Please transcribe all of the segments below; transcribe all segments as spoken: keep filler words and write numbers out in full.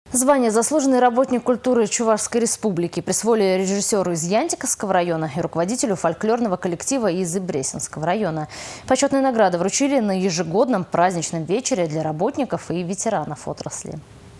Звание «Заслуженный работник культуры Чувашской республики» присвоили режиссеру из Янтиковского района и руководителю фольклорного коллектива из Бресенского района. Почетные награды вручили на ежегодном праздничном вечере для работников и ветеранов отрасли.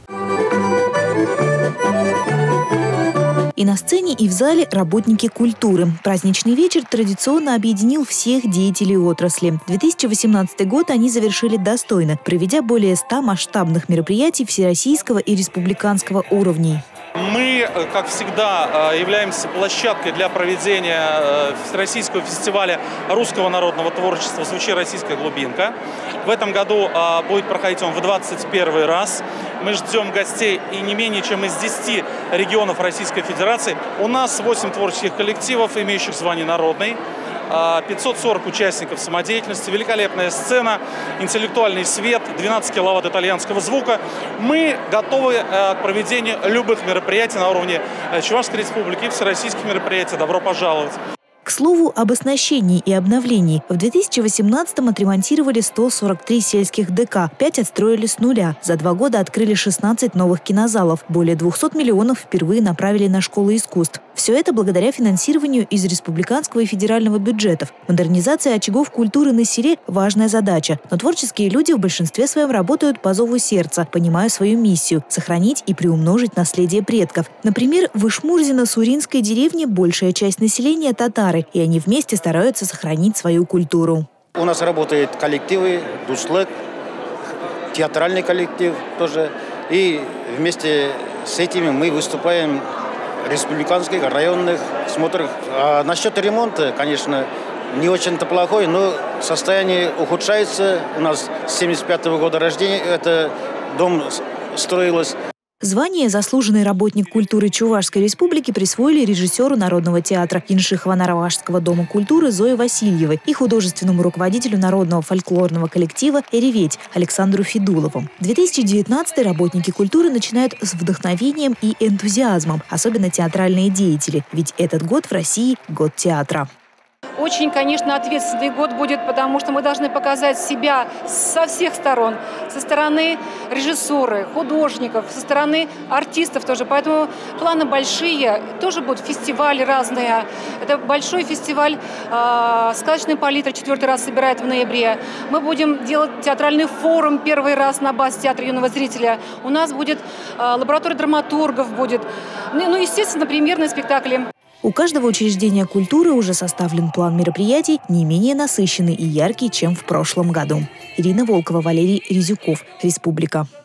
И на сцене, и в зале работники культуры. Праздничный вечер традиционно объединил всех деятелей отрасли. две тысячи восемнадцатый год они завершили достойно, проведя более ста масштабных мероприятий всероссийского и республиканского уровней. Мы, как всегда, являемся площадкой для проведения Всероссийского фестиваля русского народного творчества «Звучи, российская глубинка». В этом году будет проходить он в двадцать первый раз. Мы ждем гостей и не менее чем из десяти регионов Российской Федерации. У нас восемь творческих коллективов, имеющих звание «Народный». пятьсот сорок участников самодеятельности, великолепная сцена, интеллектуальный свет, двенадцать киловатт итальянского звука. Мы готовы к проведению любых мероприятий на уровне Чувашской республики и всероссийских мероприятий. Добро пожаловать! К слову об оснащении и обновлении. В две тысячи восемнадцатом отремонтировали сто сорок три сельских ДК, пять отстроили с нуля. За два года открыли шестнадцать новых кинозалов. Более двухсот миллионов впервые направили на школы искусств. Все это благодаря финансированию из республиканского и федерального бюджетов. Модернизация очагов культуры на селе – важная задача. Но творческие люди в большинстве своем работают по зову сердца, понимая свою миссию – сохранить и приумножить наследие предков. Например, в Ишмурзино-Суринской деревне большая часть населения – татары, и они вместе стараются сохранить свою культуру. У нас работают коллективы, душлык, театральный коллектив тоже. И вместе с этими мы выступаем в республиканских, районных смотрах. А насчет ремонта, конечно, не очень-то плохой, но состояние ухудшается. У нас с семьдесят пятого года рождения это дом строилось. Звание «Заслуженный работник культуры Чувашской республики» присвоили режиссеру Народного театра Иншихвана-Равашского дома культуры Зое Васильевой и художественному руководителю Народного фольклорного коллектива «Эреветь» Александру Федулову. две тысячи девятнадцатый работники культуры начинают с вдохновением и энтузиазмом, особенно театральные деятели, ведь этот год в России – год театра. Очень, конечно, ответственный год будет, потому что мы должны показать себя со всех сторон. Со стороны режиссуры, художников, со стороны артистов тоже. Поэтому планы большие. Тоже будут фестивали разные. Это большой фестиваль э, «Сказочная палитра» четвертый раз собирает в ноябре. Мы будем делать театральный форум первый раз на базе театра юного зрителя. У нас будет э, лаборатория драматургов будет. Ну, ну, естественно, премьерные спектакли. У каждого учреждения культуры уже составлен план мероприятий, не менее насыщенный и яркий, чем в прошлом году. Ирина Волкова, Валерий Резюков. Республика.